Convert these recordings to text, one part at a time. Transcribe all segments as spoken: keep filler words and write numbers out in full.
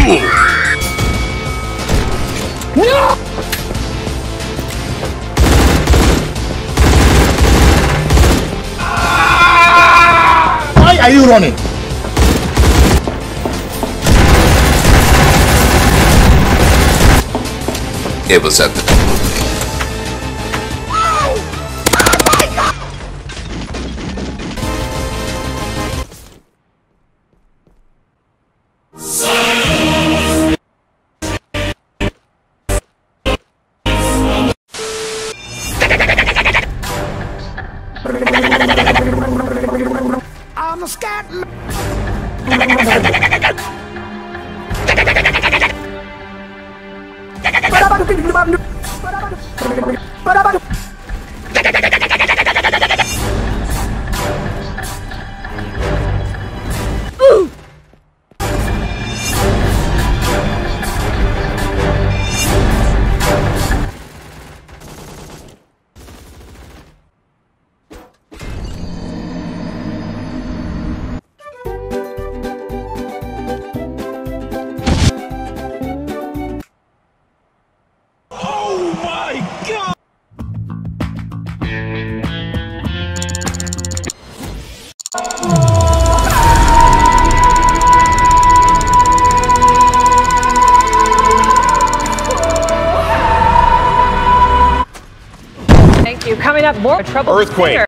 No! Why are you running? It was at the top of me. I'm a scat. Thank you. Coming up, more trouble. Earthquake.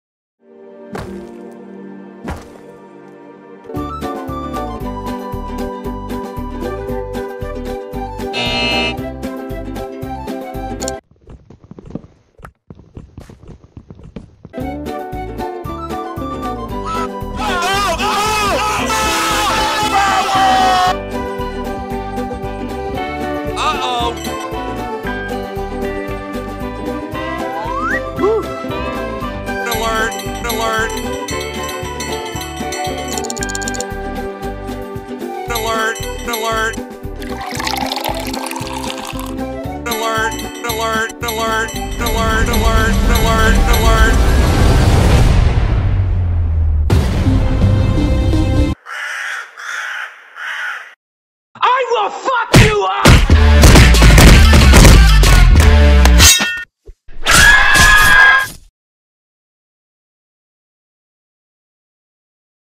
Alert! Alert! Alert! Alert! Alert! Alert! Alert! Alert! Alert! Alert!